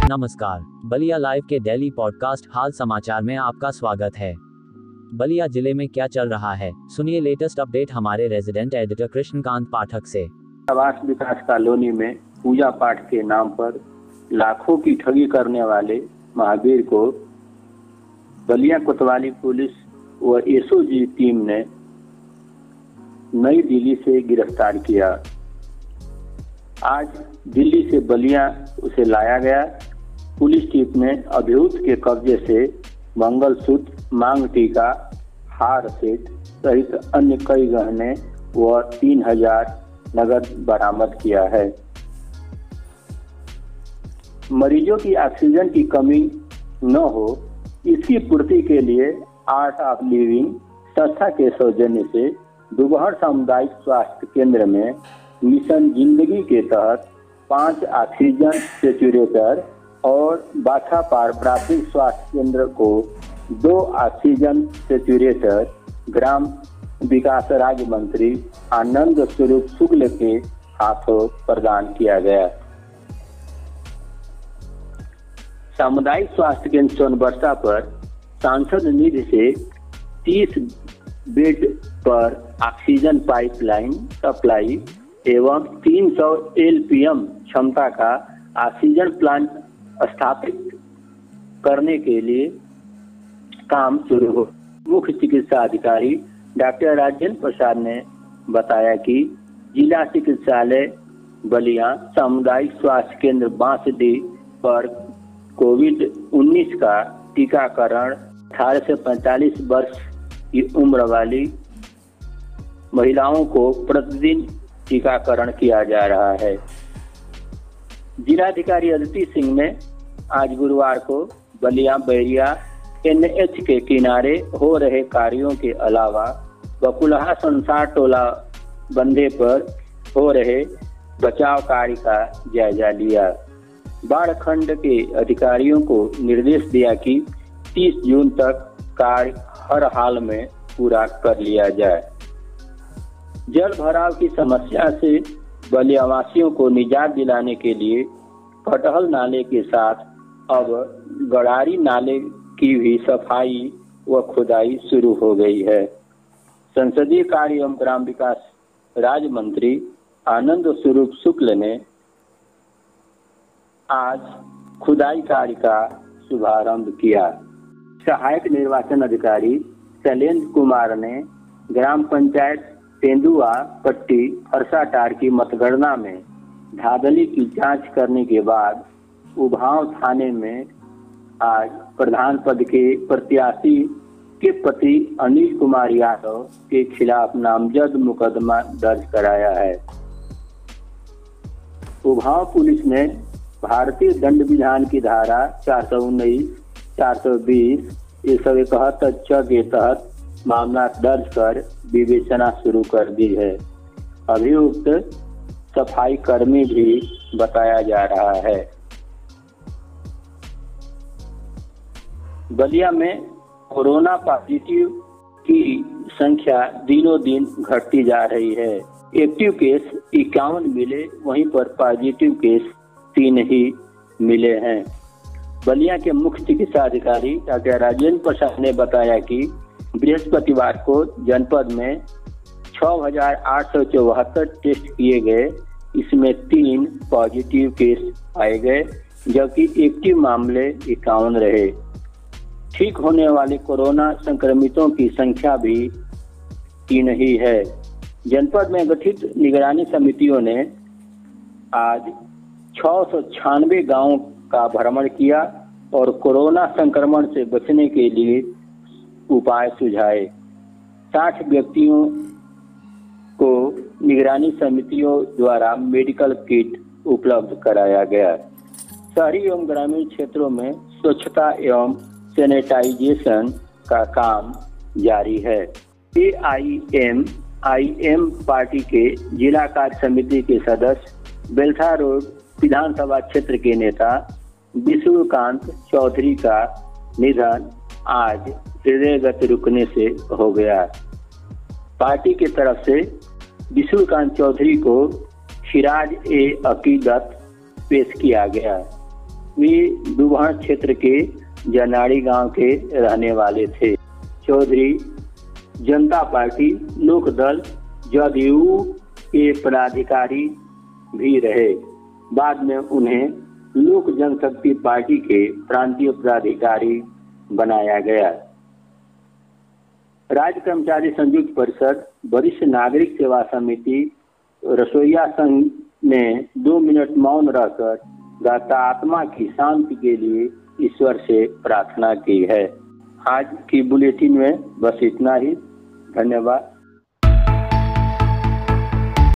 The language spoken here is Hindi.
नमस्कार, बलिया लाइव के डेली पॉडकास्ट हाल समाचार में आपका स्वागत है। बलिया जिले में क्या चल रहा है, सुनिए लेटेस्ट अपडेट हमारे रेजिडेंट एडिटर कृष्णकांत पाठक से। आवास विकास कॉलोनी में पूजा पाठ के नाम पर लाखों की ठगी करने वाले महावीर को बलिया कोतवाली पुलिस व एसओजी टीम ने नई दिल्ली से गिरफ्तार किया। आज दिल्ली से बलिया उसे लाया गया। पुलिस टीम ने अभियुक्त के कब्जे से मंगलसूत्र, मांग टीका, हार सेट सहित अन्य कई गहने व 3000 नगद बरामद किया है। मरीजों की ऑक्सीजन की कमी न हो, इसकी पूर्ति के लिए आर्ट ऑफ लिविंग संस्था के सौजन्य से दुबहर सामुदायिक स्वास्थ्य केंद्र में मिशन जिंदगी के तहत 5 ऑक्सीजन सेचुरेटर और बाछापार प्राथमिक स्वास्थ्य केंद्र को 2 ऑक्सीजन सेचुरेटर ग्राम विकास राज्य मंत्री आनंद स्वरूप शुक्ल के हाथों प्रदान किया गया। सामुदायिक स्वास्थ्य केंद्र सोनबरसा पर सांसद निधि से 30 बेड पर ऑक्सीजन पाइपलाइन सप्लाई एवं 300 एलपीएम क्षमता का ऑक्सीजन प्लांट स्थापित करने के लिए काम शुरू हो। मुख्य चिकित्सा अधिकारी डॉक्टर राजेंद्र प्रसाद ने बताया कि जिला चिकित्सालय बलिया सामुदायिक स्वास्थ्य केंद्र बांसडीह पर कोविड-19 का टीकाकरण 18 से 45 वर्ष की उम्र वाली महिलाओं को प्रतिदिन टीकाकरण किया जा रहा है। जिलाधिकारी अदिति सिंह ने आज गुरुवार को बलिया बैरिया एनएच के किनारे हो रहे कार्यों के अलावा बकुलहा संसार टोला बंधे पर हो रहे बचाव कार्य का जायजा लिया। बाढ़ खंड के अधिकारियों को निर्देश दिया कि 30 जून तक कार्य हर हाल में पूरा कर लिया जाए। जल भराव की समस्या से बलियावासियों को निजात दिलाने के लिए कटहल नाले के साथ अब गड़ारी नाले की भी सफाई व खुदाई शुरू हो गई है। संसदीय कार्य एवं ग्राम विकास राज्य मंत्री आनंद स्वरूप शुक्ल ने आज खुदाई कार्य का शुभारंभ किया। सहायक निर्वाचन अधिकारी शैलेंद्र कुमार ने ग्राम पंचायत तेंदुआ पट्टी फरसाटार की मतगणना में धांधली की जांच करने के बाद उभाव थाने में आज प्रधान पद के प्रत्याशी के पति अनिल कुमार यादव के खिलाफ नामजद मुकदमा दर्ज कराया है। उभाव पुलिस ने भारतीय दंड विधान की धारा 419, 420, 171 के तहत मामला दर्ज कर विवेचना शुरू कर दी है। अभियुक्त सफाई कर्मी भी बताया जा रहा है। बलिया में कोरोना पॉजिटिव की संख्या दिनों दिन घटती जा रही है। एक्टिव केस 51 मिले, वहीं पर पॉजिटिव केस 3 ही मिले हैं। बलिया के मुख्य चिकित्सा अधिकारी डॉक्टर राजेंद्र प्रसाद ने बताया कि बृहस्पतिवार को जनपद में 6874 टेस्ट किए गए। इसमें 3 पॉजिटिव केस पाए गए, जबकि एक्टिव मामले 51 रहे। ठीक होने वाले कोरोना संक्रमितों की संख्या भी 3 ही है। जनपद में गठित निगरानी समितियों ने आज 696 गांवों का भ्रमण किया और कोरोना संक्रमण से बचने के लिए उपाय सुझाए। 60 व्यक्तियों को निगरानी समितियों द्वारा मेडिकल किट उपलब्ध कराया गया। शहरी एवं ग्रामीण क्षेत्रों में स्वच्छता एवं सैनिटाइजेशन का काम जारी है। AIM पार्टी के जिला कार्य समिति के सदस्य बेलथा रोड विधानसभा क्षेत्र के नेता विष्णुकांत चौधरी का निधन आज हृदय गति रुकने से हो गया। पार्टी की तरफ से विष्णुकांत चौधरी को खिराज ए अकीदत पेश किया गया। वे दुबहन क्षेत्र के जनाड़ी गांव के रहने वाले थे। चौधरी जनता पार्टी, लोक दल, जदयू के पदाधिकारी भी रहे। बाद में उन्हें लोक जनशक्ति पार्टी के प्रांतीय पदाधिकारी बनाया गया। राज्य कर्मचारी संयुक्त परिषद, वरिष्ठ नागरिक सेवा समिति, रसोईया संघ ने 2 मिनट मौन रहकर दाता आत्मा की शांति के लिए ईश्वर से प्रार्थना की है। आज की बुलेटिन में बस इतना ही। धन्यवाद।